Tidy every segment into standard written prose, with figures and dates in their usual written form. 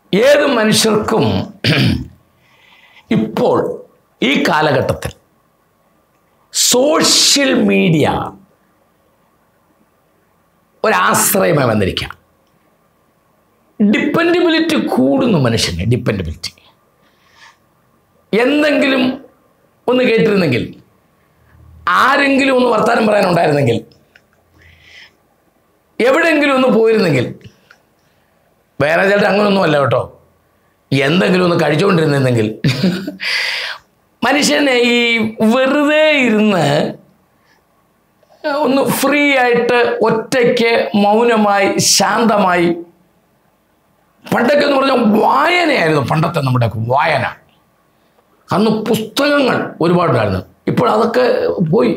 ഏത് മനുഷ്യർക്കും ഇപ്പോൾ ഈ കാലഘട്ടത്തിൽ സോഷ്യൽ മീഡിയ ഒരാശ്രയമായി വന്നിരിക്കുക. ഡിപ്പെൻഡബിലിറ്റി കൂടുന്നു. മനുഷ്യന് ഡിപ്പെൻഡബിലിറ്റി. എന്തെങ്കിലും ഒന്ന് കേട്ടിരുന്നെങ്കിൽ, ആരെങ്കിലും ഒന്ന് വർത്തമാനം പറയാനുണ്ടായിരുന്നെങ്കിൽ, എവിടെയെങ്കിലും ഒന്ന് പോയിരുന്നെങ്കിൽ, വേറെ ചേട്ടൻ അങ്ങനെയൊന്നും അല്ല കേട്ടോ, എന്തെങ്കിലും ഒന്ന് കഴിച്ചുകൊണ്ടിരുന്നെങ്കിൽ മനുഷ്യനെ ഈ വെറുതെ ഇരുന്ന് ഒന്ന് ഫ്രീ ആയിട്ട് ഒറ്റയ്ക്ക് മൗനമായി ശാന്തമായി, പണ്ടൊക്കെ എന്ന് പറഞ്ഞാൽ വായനയായിരുന്നു. പണ്ടത്തെ നമ്മുടെ വായന, അന്ന് പുസ്തകങ്ങൾ ഒരുപാടുണ്ടായിരുന്നു. ഇപ്പോൾ അതൊക്കെ പോയി.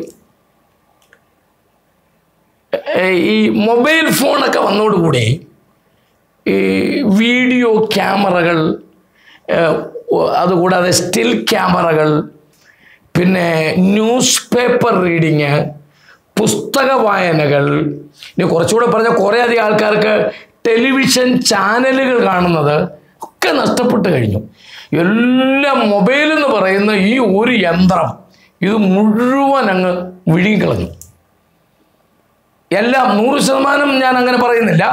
ഈ മൊബൈൽ ഫോണൊക്കെ വന്നതോടുകൂടി ഈ വീഡിയോ ക്യാമറകൾ, അതുകൂടാതെ സ്റ്റിൽ ക്യാമറകൾ, പിന്നെ ന്യൂസ് പേപ്പർ റീഡിങ്, പുസ്തക വായനകൾ, ഇനി കുറച്ചുകൂടെ പറഞ്ഞാൽ കുറേ അധികം ആൾക്കാർക്ക് ടെലിവിഷൻ ചാനലുകൾ കാണുന്നത് ഒക്കെ നഷ്ടപ്പെട്ട് കഴിഞ്ഞു. എല്ലാം മൊബൈലെന്ന് പറയുന്ന ഈ ഒരു യന്ത്രം ഇത് മുഴുവൻ അങ്ങ് വിഴുങ്ങിക്കളഞ്ഞു. എല്ലാം 100% ഞാൻ അങ്ങനെ പറയുന്നില്ല.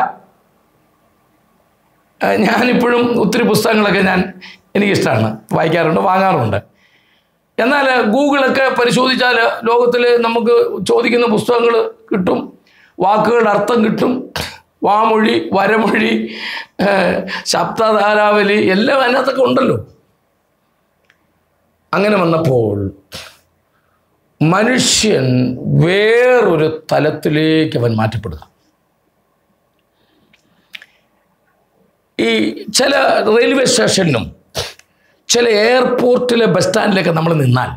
ഞാനിപ്പോഴും ഒത്തിരി പുസ്തകങ്ങളൊക്കെ എനിക്കിഷ്ടമാണ്, വായിക്കാറുണ്ട്, വാങ്ങാറുണ്ട്. എന്നാൽ ഗൂഗിളൊക്കെ പരിശോധിച്ചാൽ ലോകത്തിൽ നമുക്ക് ചോദിക്കുന്ന പുസ്തകങ്ങൾ കിട്ടും, വാക്കുകളുടെ അർത്ഥം കിട്ടും, വാമൊഴി, വരമൊഴി, ശബ്ദധാരാവലി എല്ലാം അതിനകത്തൊക്കെ ഉണ്ടല്ലോ. അങ്ങനെ വന്നപ്പോൾ മനുഷ്യൻ വേറൊരു തലത്തിലേക്ക് അവൻ മാറ്റപ്പെടുക. ഈ ചില റെയിൽവേ സ്റ്റേഷനിലും ചില എയർപോർട്ടിലെ ബസ് സ്റ്റാൻഡിലൊക്കെ നമ്മൾ നിന്നാൽ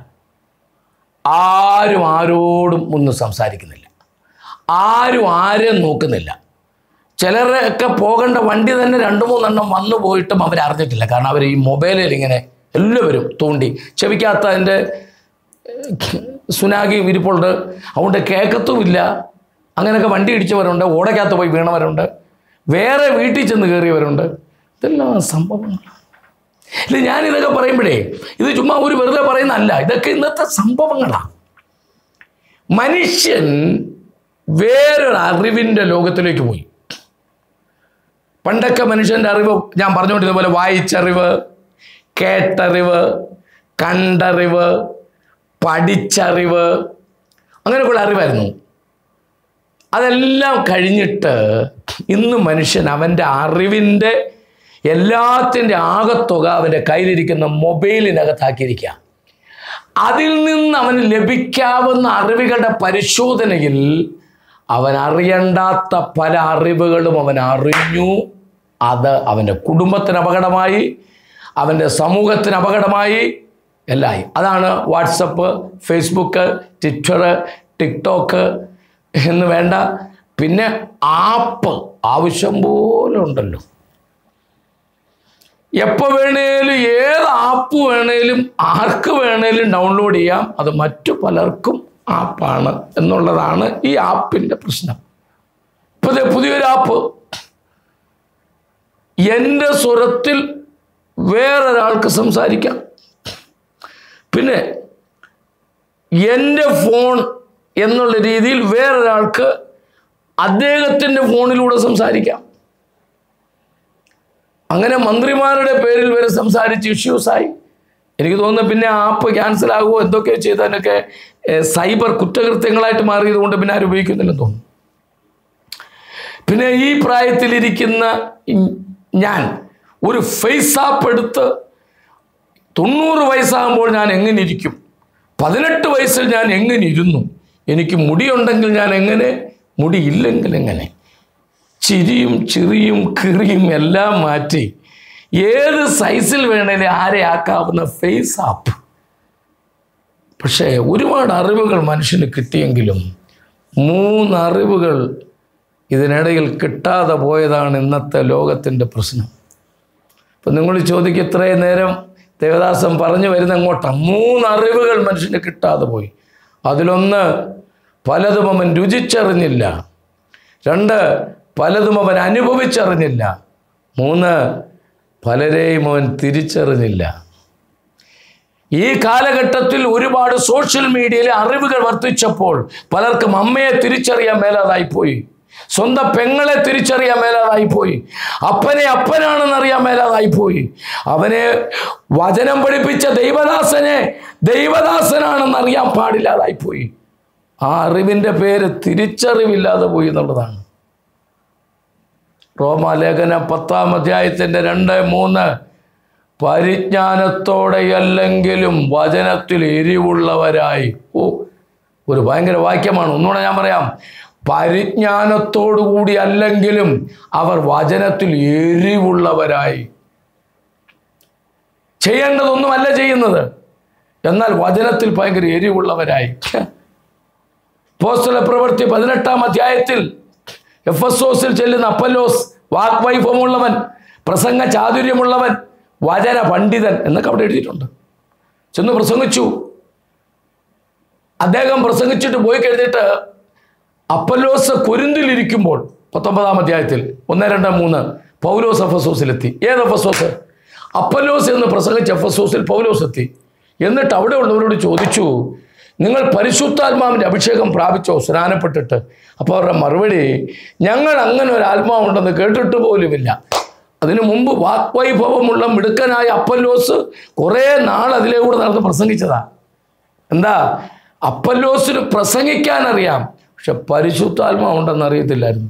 ആരും ആരോടും ഒന്നും സംസാരിക്കുന്നില്ല, ആരും ആരെയും നോക്കുന്നില്ല. ചിലരൊക്കെ പോകേണ്ട വണ്ടി തന്നെ 2-3 എണ്ണം വന്നു പോയിട്ടും അവരറിഞ്ഞിട്ടില്ല. കാരണം അവർ ഈ മൊബൈലിൽ ഇങ്ങനെ എല്ലാവരും തോണ്ടി, ചെവിക്കകത്ത് അതിൻ്റെ സുനാഗി ഇരിപ്പുണ്ട്, അതുകൊണ്ട് കേൾക്കത്തുമില്ല. അങ്ങനെയൊക്കെ വണ്ടി ഇടിച്ചവരുണ്ട്, ഓടയ്ക്കകത്ത് പോയി വീണവരുണ്ട്, വേറെ വീട്ടിൽ ചെന്ന് കയറിയവരുണ്ട്. ഇതെല്ലാം സംഭവങ്ങളാണ്. ഇല്ല, ഞാനിതൊക്കെ പറയുമ്പോഴേ ഇത് ചുമ്മാ ഒരു വെറുതെ പറയുന്നതല്ല, ഇതൊക്കെ ഇന്നത്തെ സംഭവങ്ങളാണ്. മനുഷ്യൻ വേറൊരു അറിവിൻ്റെ ലോകത്തിലേക്ക് പോയി. പണ്ടൊക്കെ മനുഷ്യൻ്റെ അറിവ് ഞാൻ പറഞ്ഞുകൊണ്ടിരുന്ന പോലെ വായിച്ചറിവ്, കേട്ടറിവ്, കണ്ടറിവ്, പഠിച്ചറിവ്, അങ്ങനെയൊക്കെയുള്ള അറിവായിരുന്നു. അതെല്ലാം കഴിഞ്ഞിട്ട് ഇന്ന് മനുഷ്യൻ അവൻ്റെ അറിവിൻ്റെ എല്ലാത്തിൻ്റെ ആകത്തുക അവൻ്റെ കയ്യിലിരിക്കുന്ന മൊബൈലിനകത്താക്കിയിരിക്കുക. അതിൽ നിന്ന് അവന് ലഭിക്കാവുന്ന അറിവുകളുടെ പരിശോധനയിൽ അവൻ അറിയണ്ടാത്ത പല അറിവുകളും അവൻ അറിഞ്ഞു. അത് അവൻ്റെ കുടുംബത്തിന് അപകടമായി, അവൻ്റെ സമൂഹത്തിന് അപകടമായി, എല്ലാമായി. അതാണ് വാട്സപ്പ്, ഫേസ്ബുക്ക്, ട്വിറ്റർ, ടിക്ടോക്ക് എന്ന് വേണ്ട, പിന്നെ ആപ്പ് ആവശ്യം പോലെ ഉണ്ടല്ലോ. എപ്പോൾ വേണേലും ഏത് ആപ്പ് വേണേലും ആർക്ക് വേണേലും ഡൗൺലോഡ് ചെയ്യാം. അത് മറ്റു പലർക്കും ആപ്പാണ് എന്നുള്ളതാണ് ഈ ആപ്പിൻ്റെ പ്രശ്നം. ഇപ്പോൾ പുതിയൊരു ആപ്പ്, എൻ്റെ സ്വരത്തിൽ വേറൊരാൾക്ക് സംസാരിക്കാം. പിന്നെ എൻ്റെ ഫോൺ എന്നുള്ള രീതിയിൽ വേറൊരാൾക്ക് അദ്ദേഹത്തിൻ്റെ ഫോണിലൂടെ സംസാരിക്കാം. അങ്ങനെ മന്ത്രിമാരുടെ പേരിൽ വരെ സംസാരിച്ച് ഇഷ്യൂസായി. എനിക്ക് തോന്നുന്നു പിന്നെ ആപ്പ് ക്യാൻസൽ ആകുമോ എന്തൊക്കെയോ ചെയ്തതിനൊക്കെ സൈബർ കുറ്റകൃത്യങ്ങളായിട്ട് മാറിയത് കൊണ്ട് പിന്നെ ആരും ഉപയോഗിക്കുന്നില്ലെന്ന് തോന്നുന്നു. പിന്നെ ഈ പ്രായത്തിലിരിക്കുന്ന ഞാൻ ഒരു ഫേസ് ആപ്പ് എടുത്ത് 90 വയസ്സാകുമ്പോൾ ഞാൻ എങ്ങനെ ഇരിക്കും, 18 വയസ്സിൽ ഞാൻ എങ്ങനെ ഇരുന്നു, എനിക്ക് മുടിയുണ്ടെങ്കിൽ ഞാൻ എങ്ങനെ, മുടിയില്ലെങ്കിൽ എങ്ങനെ, ചിരിയും ചിറിയും കിറിയും എല്ലാം മാറ്റി ഏത് സൈസിൽ വേണേലും ആരെ ആക്കാവുന്ന ഫേസ് ആപ്പ്. പക്ഷേ ഒരുപാട് അറിവുകൾ മനുഷ്യന് കിട്ടിയെങ്കിലും 3 അറിവുകൾ ഇതിനിടയിൽ കിട്ടാതെ പോയതാണ് ഇന്നത്തെ ലോകത്തിൻ്റെ പ്രശ്നം. ഇപ്പം നിങ്ങൾ ചോദിക്കും, ഇത്രയും നേരം ദേവദാസൻ പറഞ്ഞു വരുന്ന എങ്ങോട്ടാണ്? 3 അറിവുകൾ മനുഷ്യന് കിട്ടാതെ പോയി. അതിലൊന്ന്, പലതും അവൻ രുചിച്ചറിഞ്ഞില്ല. 2, പലതും അവൻ അനുഭവിച്ചറിഞ്ഞില്ല. 3, പലരെയും അവൻ തിരിച്ചറിഞ്ഞില്ല. ഈ കാലഘട്ടത്തിൽ ഒരുപാട് സോഷ്യൽ മീഡിയയിലെ അറിവുകൾ വർദ്ധിച്ചപ്പോൾ പലർക്കും അമ്മയെ തിരിച്ചറിയാൻ മേലാതായിപ്പോയി, സ്വന്തം പെങ്ങളെ തിരിച്ചറിയാൻ മേലാതായിപ്പോയി, അപ്പനെ അപ്പനാണെന്ന് അറിയാൻ മേലാതായിപ്പോയി, അവനെ വചനം പഠിപ്പിച്ച ദൈവദാസനെ ദൈവദാസനാണെന്ന് അറിയാൻ പാടില്ലാതായിപ്പോയി. ആ അറിവിൻ്റെ പേര് തിരിച്ചറിവില്ലാതെ പോയി എന്നുള്ളതാണ്. റോമാലേഖനം 10-ാം അധ്യായത്തിൻ്റെ 2-3 പരിജ്ഞാനത്തോടെയല്ലെങ്കിലും വചനത്തിൽ എരിവുള്ളവരായി. ഒരു ഭയങ്കര വാക്യമാണ്. ഒന്നുകൂടെ ഞാൻ പറയാം. പരിജ്ഞാനത്തോടു കൂടി അല്ലെങ്കിലും അവർ വചനത്തിൽ എരിവുള്ളവരായി. ചെയ്യേണ്ടതൊന്നുമല്ല ചെയ്യുന്നത്, എന്നാൽ വചനത്തിൽ ഭയങ്കര എരിവുള്ളവരായി. അപ്പോസ്തല പ്രവൃത്തി 18-ാം അധ്യായത്തിൽ എഫെസോസിൽ ചെല്ലുന്ന അപ്പൊല്ലോസ് വാഗ്വൈഭവമുള്ളവൻ, പ്രസംഗ ചാതുര്യമുള്ളവൻ, വചന പണ്ഡിതൻ എന്നൊക്കെ അവിടെ എഴുതിയിട്ടുണ്ട്. ചെന്ന് പ്രസംഗിച്ചു. അദ്ദേഹം പ്രസംഗിച്ചിട്ട് പോയി കഴിഞ്ഞിട്ട് അപ്പൊല്ലോസ് കൊരിന്തിലിരിക്കുമ്പോൾ 19-ാം അധ്യായത്തിൽ 1-2-3 പൗലോസ് എഫെസോസിലെത്തി. ഏത് എഫെസോസ്? അപ്പൊല്ലോസ് എന്ന് പ്രസംഗിച്ച എഫെസോസിൽ പൗലോസ് എത്തി. എന്നിട്ട് അവിടെ ഉള്ളവരോട് ചോദിച്ചു, നിങ്ങൾ പരിശുദ്ധാത്മാവിൻ്റെ അഭിഷേകം പ്രാപിച്ചോ സ്നാനപ്പെട്ടിട്ട്? അപ്പോൾ അവരുടെ മറുപടി, ഞങ്ങൾ അങ്ങനെ ഒരു ആത്മാവുണ്ടെന്ന് കേട്ടിട്ട് പോലുമില്ല. അതിനു മുമ്പ് വാഗ്വൈഭവമുള്ള മിടുക്കനായ അപ്പൊല്ലോസ് കുറേ നാൾ അതിലേ കൂടെ നടന്ന് പ്രസംഗിച്ചതാ. എന്താ? അപ്പൊല്ലോസിന് പ്രസംഗിക്കാൻ അറിയാം, പക്ഷെ പരിശുദ്ധാത്മാവുണ്ടെന്ന് അറിയത്തില്ലായിരുന്നു.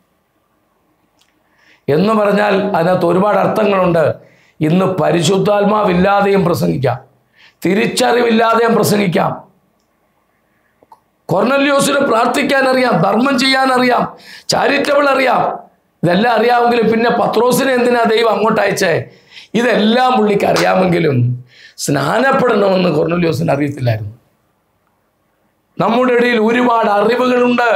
എന്ന് പറഞ്ഞാൽ അതിനകത്ത് ഒരുപാട് അർത്ഥങ്ങളുണ്ട്. ഇന്ന് പരിശുദ്ധാത്മാവില്ലാതെയും പ്രസംഗിക്കാം, തിരിച്ചറിവില്ലാതെയും പ്രസംഗിക്കാം. കൊർന്നല്യോസിന് പ്രാർത്ഥിക്കാൻ അറിയാം, ധർമ്മം ചെയ്യാൻ അറിയാം, ചാരിറ്റബിൾ അറിയാം. ഇതെല്ലാം അറിയാമെങ്കിലും പിന്നെ പത്രോസിനെ എന്തിനാ ദൈവം അങ്ങോട്ട് അയച്ചേ? ഇതെല്ലാം പുള്ളിക്ക് അറിയാമെങ്കിലും സ്നാനപ്പെടണമെന്ന് കൊർന്നല്യോസിന് അറിയത്തില്ലായിരുന്നു. നമ്മുടെ ഇടയിൽ ഒരുപാട് അറിവുകളുണ്ട്.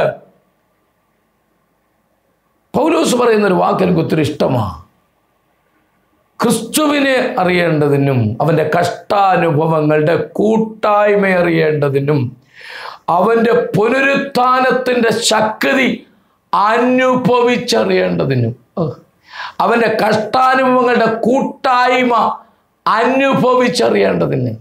പൗലോസ് പറയുന്നൊരു വാക്ക് എനിക്ക് ഒത്തിരി ഇഷ്ടമാണ്. ക്രിസ്തുവിനെ അറിയേണ്ടതിനും അവൻ്റെ കഷ്ടാനുഭവങ്ങളുടെ കൂട്ടായ്മ അറിയേണ്ടതിനും അവൻ്റെ പുനരുത്ഥാനത്തിൻ്റെ ശക്തി അനുഭവിച്ചറിയേണ്ടതിനും, അവൻ്റെ കഷ്ടാനുഭവങ്ങളുടെ കൂട്ടായ്മ അനുഭവിച്ചറിയേണ്ടതിന്.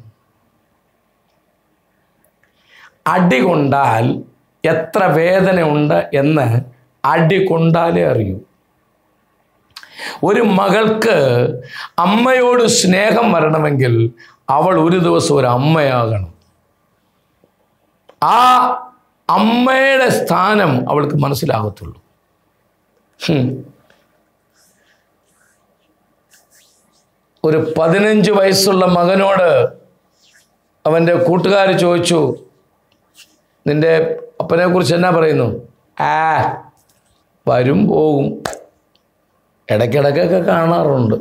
അടി കൊണ്ടാൽ എത്ര വേദനയുണ്ട് എന്ന് അടി കൊണ്ടാലേ അറിയൂ. ഒരു മകൾക്ക് അമ്മയോട് സ്നേഹം വരണമെങ്കിൽ അവൾ ഒരു ദിവസം ഒരു അമ്മയാകണം. ആ അമ്മയുടെ സ്ഥാനം അവൾക്ക് മനസ്സിലാകത്തുള്ളൂ. ഒരു 15 വയസ്സുള്ള മകനോട് അവൻ്റെ കൂട്ടുകാർ ചോദിച്ചു, നിൻ്റെ അപ്പനെ കുറിച്ച് എന്നാ പറയുന്നു? വരും പോകും, ഇടയ്ക്കിടയ്ക്കൊക്കെ കാണാറുണ്ട്.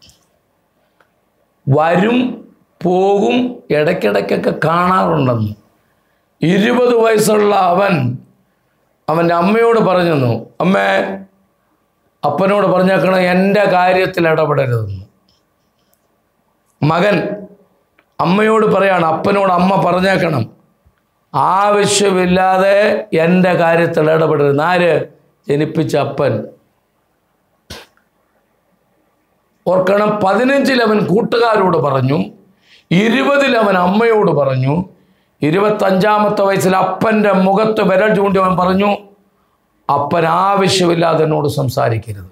വരും പോകും, ഇടയ്ക്കിടയ്ക്കൊക്കെ കാണാറുണ്ടെന്ന്. 20 വയസ്സുള്ള അവൻ്റെ അമ്മയോട് പറഞ്ഞു, അമ്മേ അപ്പനോട് പറഞ്ഞേക്കണം എൻ്റെ കാര്യത്തിൽ ഇടപെടരുതെന്ന്. മകൻ അമ്മയോട് പറയാണ്, അപ്പനോട് അമ്മ പറഞ്ഞേക്കണം ആവശ്യമില്ലാതെ എൻ്റെ കാര്യത്തിൽ ഇടപെടരുത്. ആര്? ജനിപ്പിച്ച അപ്പൻ. ഓർക്കണം, 15-ൽ അവൻ കൂട്ടുകാരോട് പറഞ്ഞു, 20-ൽ അവൻ അമ്മയോട് പറഞ്ഞു, 25-ാമത്തെ വയസ്സിൽ അപ്പൻ്റെ മുഖത്ത് വിരൽ ചൂണ്ടി അവൻ പറഞ്ഞു, അപ്പൻ ആവശ്യമില്ലാതെ എന്നോട് സംസാരിക്കരുത്.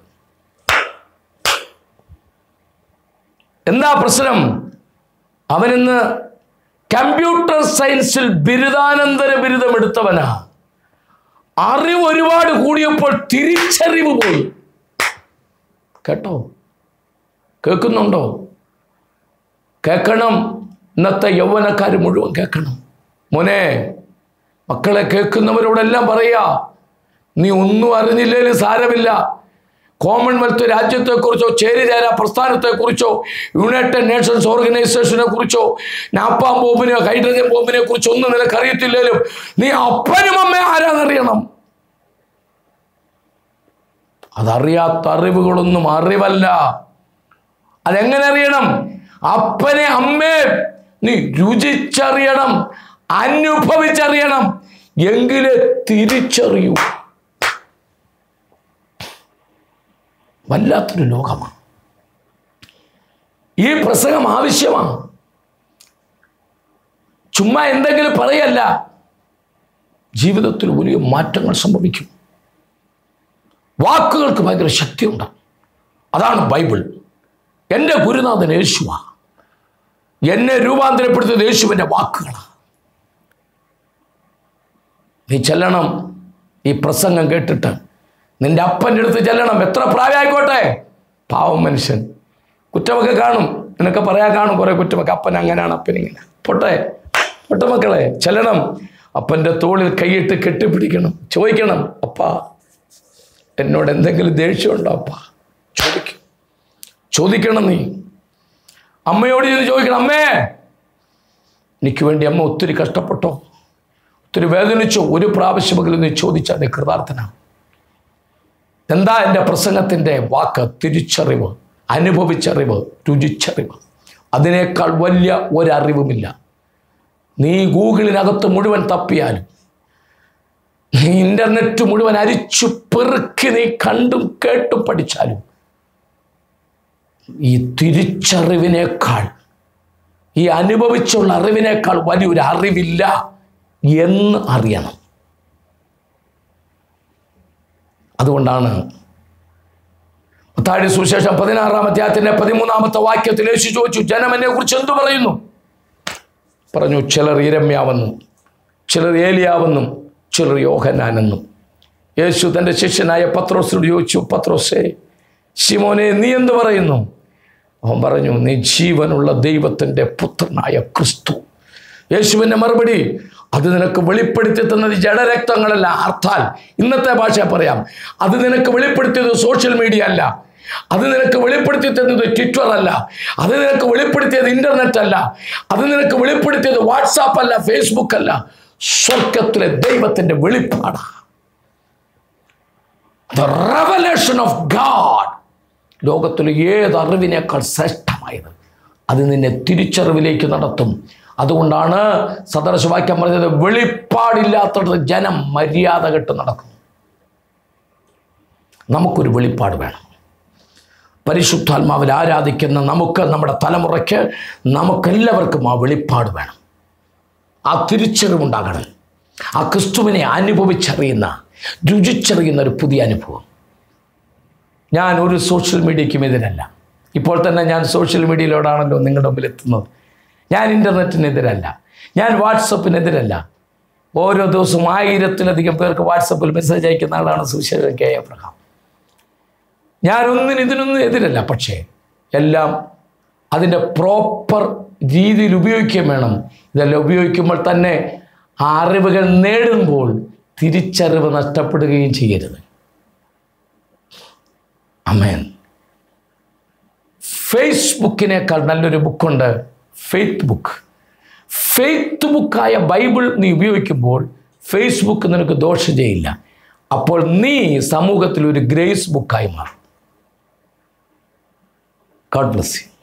എന്താ പ്രശ്നം? അവനിന്ന് കമ്പ്യൂട്ടർ സയൻസിൽ ബിരുദാനന്തര ബിരുദം എടുത്തവനാ. അറിവ് ഒരുപാട് കൂടിയപ്പോൾ തിരിച്ചറിവ് പോയി. കേട്ടോ? കേൾക്കുന്നുണ്ടോ? കേൾക്കണം. ഇന്നത്തെ യൗവനക്കാർ മുഴുവൻ കേൾക്കണം. മോനെ, മക്കളെ കേൾക്കുന്നവരോടെല്ലാം പറയാ, നീ ഒന്നും അറിഞ്ഞില്ലേലും സാരമില്ല. കോമൺവെൽത്ത് രാജ്യത്തെക്കുറിച്ചോ ചേരിചേരാ പ്രസ്ഥാനത്തെക്കുറിച്ചോ യുണൈറ്റഡ് നേഷൻസ് ഓർഗനൈസേഷനെ കുറിച്ചോ നാപ്പാം ബോംബിനെയോ ഹൈഡ്രജൻ ബോംബിനെ കുറിച്ചോ ഒന്നും നിനക്കറിയത്തില്ലേലും നീ അപ്പനും അമ്മ ആരാന്നറിയണം. അതറിയാത്ത അറിവുകളൊന്നും അറിവല്ല. അതെങ്ങനെ അറിയണം? അപ്പനെ അമ്മയെ നീ രുചിച്ചറിയണം, അനുഭവിച്ചറിയണം, എങ്കിലേ തിരിച്ചറിയൂ. വല്ലാത്തൊരു ലോകമാണ്. ഈ പ്രസംഗം ആവശ്യമാണ്. ചുമ്മാ എന്തെങ്കിലും പറയല്ല, ജീവിതത്തിൽ വലിയ മാറ്റങ്ങൾ സംഭവിക്കും. വാക്കുകൾക്ക് ഭയങ്കര ശക്തിയുണ്ട്. അതാണ് ബൈബിൾ. എൻ്റെ ഗുരുനാഥൻ യേശുവാ. എന്നെ രൂപാന്തരപ്പെടുത്തിയത് യേശുവിൻ്റെ വാക്കുകളാണ്. നീ ചെല്ലണം. ഈ പ്രസംഗം കേട്ടിട്ട് നിന്റെ അപ്പൻ്റെ അടുത്ത് ചെല്ലണം. എത്ര പ്രായമായിക്കോട്ടെ. പാവം മനുഷ്യൻ, കുറ്റമൊക്കെ കാണും, നിനക്ക് പറയാൻ കാണും കുറേ കുറ്റമൊക്കെ. അപ്പൻ അങ്ങനെയാണ്, അപ്പനിങ്ങനെ. പൊട്ടെ മക്കളെ, ചെല്ലണം. അപ്പൻ്റെ തോളിൽ കൈയിട്ട് കെട്ടിപ്പിടിക്കണം. ചോദിക്കണം, അപ്പാ എന്നോട് എന്തെങ്കിലും ദേഷ്യമുണ്ടോ അപ്പാ? ചോദിക്കണം. നീ അമ്മയോട് ചെന്ന് ചോദിക്കണം, അമ്മേ എനിക്ക് വേണ്ടി അമ്മ ഒത്തിരി കഷ്ടപ്പെട്ടോ, ഒത്തിരി വേദനിച്ചോ? ഒരു പ്രാവശ്യമെങ്കിലും നീ ചോദിച്ചാൽ നീ കൃതാർത്ഥനാണ്. എന്താ എൻ്റെ പ്രസംഗത്തിൻ്റെ വാക്ക്? തിരിച്ചറിവ്, അനുഭവിച്ചറിവ്, രുചിച്ചറിവ്. അതിനേക്കാൾ വലിയ ഒരറിവുമില്ല. നീ ഗൂഗിളിനകത്ത് മുഴുവൻ തപ്പിയാലും, നീ ഇൻ്റർനെറ്റ് മുഴുവൻ അരിച്ചു പെറുക്കി നീ കണ്ടും കേട്ടും പഠിച്ചാലും, ഈ തിരിച്ചറിവിനേക്കാൾ, ഈ അനുഭവിച്ചുള്ള അറിവിനേക്കാൾ വലിയൊരു അറിവില്ല എന്ന് അറിയണം. അതുകൊണ്ടാണ് മത്തായിയുടെ സുവിശേഷം 16-ാം അധ്യായത്തിന്റെ 13-ാമത്തെ വാക്യത്തിൽ യേശു ചോദിച്ചു, ജനം എന്നെ കുറിച്ച് എന്തു പറയുന്നു? പറഞ്ഞു, ചിലർ യിരെമ്യാവെന്നും, ചിലർ ഏലിയാവെന്നും, ചിലർ യോഹന്നാനെന്നും. യേശു തൻ്റെ ശിഷ്യനായ പത്രോസിനോട് ചോദിച്ചു, പത്രോസേ, ശിമോനെ, നീ എന്ത് പറയുന്നു? അവൻ പറഞ്ഞു, നീ ജീവനുള്ള ദൈവത്തിൻ്റെ പുത്രനായ ക്രിസ്തു. യേശുവിൻ്റെ മറുപടി, അത് നിനക്ക് വെളിപ്പെടുത്തി തന്നത് ജഡരക്തങ്ങളല്ല. അർത്ഥാൽ ഇന്നത്തെ ഭാഷ പറയാം, അത് നിനക്ക് വെളിപ്പെടുത്തിയത് സോഷ്യൽ മീഡിയ അല്ല, അത് നിനക്ക് വെളിപ്പെടുത്തി തന്നത് ട്വിറ്റർ അല്ല, അത് നിനക്ക് വെളിപ്പെടുത്തിയത് ഇന്റർനെറ്റ് അല്ല, അത് നിനക്ക് വെളിപ്പെടുത്തിയത് വാട്സാപ്പ് അല്ല, ഫേസ്ബുക്ക് അല്ല, സ്വർഗത്തിലെ ദൈവത്തിൻ്റെ വെളിപ്പാടാണ്. The revelation of God. ലോകത്തിലെ ഏത് അറിവിനേക്കാൾ ശ്രേഷ്ഠമായത്. അത് നിന്നെ തിരിച്ചറിവിലേക്ക് നടത്തും. അതുകൊണ്ടാണ് സദൃശവാക്യം പറഞ്ഞത്, വെളിപ്പാടില്ലാത്തത് ജനം മര്യാദ കെട്ട് നടക്കും. നമുക്കൊരു വെളിപ്പാട് വേണം. പരിശുദ്ധാത്മാവിൽ ആരാധിക്കുന്ന നമുക്ക്, നമ്മുടെ തലമുറയ്ക്ക്, നമുക്കെല്ലാവർക്കും ആ വെളിപ്പാട് വേണം. ആ തിരിച്ചറിവുണ്ടാകണം. ആ ക്രിസ്തുവിനെ അനുഭവിച്ചറിയുന്ന, രുചിച്ചറിയുന്ന ഒരു പുതിയ അനുഭവം. ഞാൻ ഒരു സോഷ്യൽ മീഡിയയ്ക്കും എതിരല്ല. ഇപ്പോൾ തന്നെ ഞാൻ സോഷ്യൽ മീഡിയയിലൂടെയാണല്ലോ നിങ്ങളുടെ മുമ്പിൽ എത്തുന്നത്. ഞാൻ ഇൻ്റർനെറ്റിനെതിരല്ല, ഞാൻ വാട്സപ്പിനെതിരല്ല. ഓരോ ദിവസവും 1000-ലധികം പേർക്ക് വാട്സപ്പിൽ മെസ്സേജ് അയക്കുന്ന ആളാണ് സുവിശേഷകൻ കെ എബ്രഹാം. ഇതിനൊന്നും എതിരല്ല. പക്ഷേ എല്ലാം അതിൻ്റെ പ്രോപ്പർ രീതിയിൽ ഉപയോഗിക്കുകയും വേണം. ഇതെല്ലാം ഉപയോഗിക്കുമ്പോൾ തന്നെ ആ അറിവുകൾ നേടുമ്പോൾ തിരിച്ചറിവ് നഷ്ടപ്പെടുകയും ചെയ്യരുത്. ആമേൻ. ഫേസ്ബുക്കിനേക്കാൾ നല്ലൊരു ബുക്കുണ്ട്, ഫെയ്ത്ത് ബുക്ക്. ഫെയ്ത്ത് ബുക്കായ ബൈബിൾ നീ ഉപയോഗിക്കുമ്പോൾ ഫേസ്ബുക്ക് നിനക്ക് ദോഷം ചെയ്യില്ല. അപ്പോൾ നീ സമൂഹത്തിൽ ഒരു ഗ്രേസ് ബുക്കായി മാറും. God bless U.